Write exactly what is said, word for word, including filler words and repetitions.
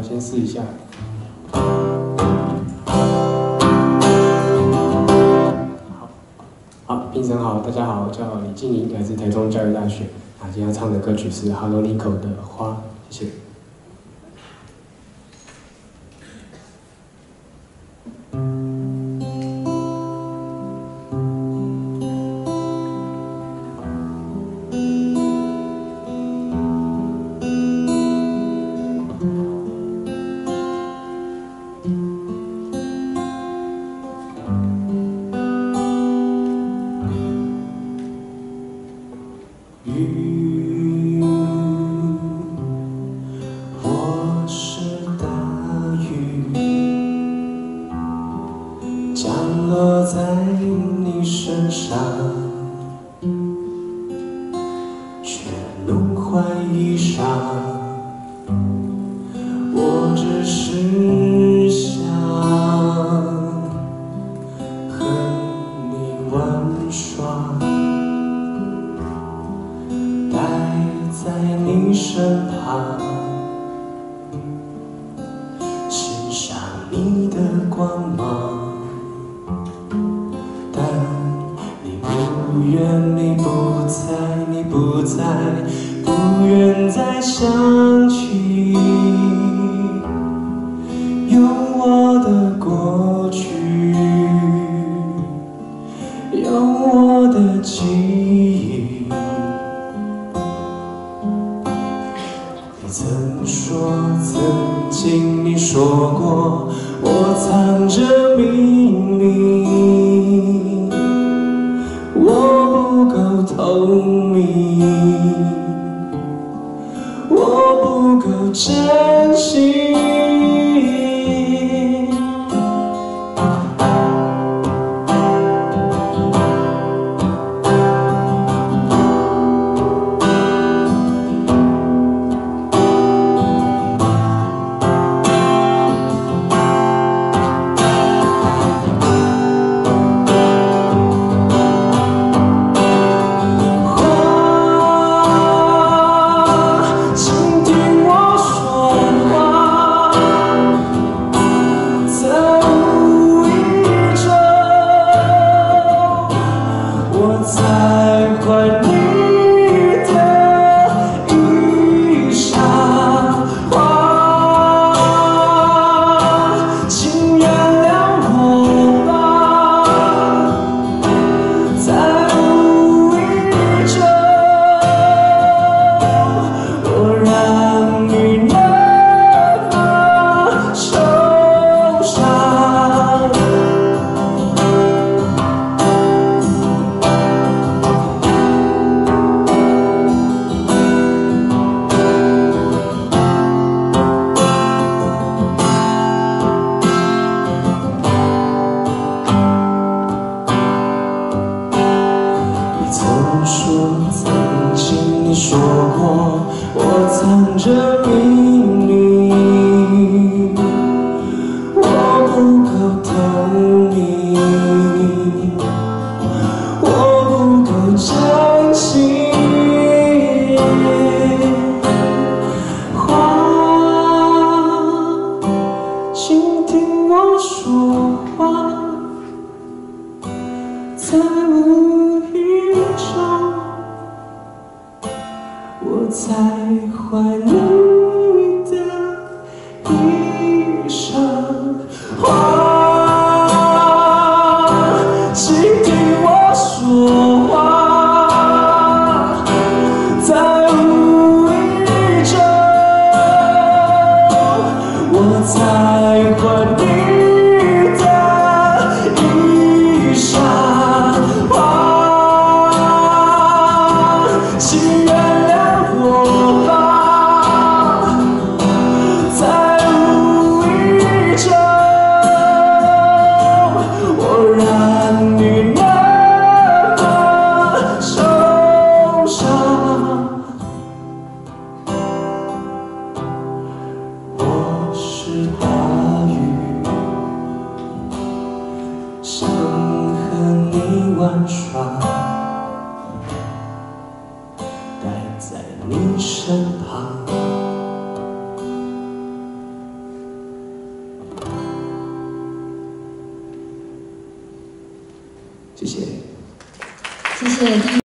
先试一下。好，好，评审好，大家好，我叫李静怡，来自台中教育大学。啊，今天要唱的歌曲是 Hello Nico 的《花》，谢谢。 雨，我是大雨，降落在你身上，却弄坏衣裳。我只是想和你玩耍。 待在你身旁，欣赏你的光芒。但你不愿，你不在，你不在，不愿再想起有我的过去，有我的记忆。 你曾说，曾经你说过，我藏着秘密，我不够透明，我不够真心。 曾经你说过，我藏着秘密，我不够透明，我不够真心。花，请听我说话，在无意中。 我在怀你的衣裳，花，请听我说话，在无意中，我在怀你的衣裳，花，请原谅。 我吧，在无意中，我让你那么受伤。我是大雨，想和你玩耍。 在你身旁， 谢谢， 谢谢。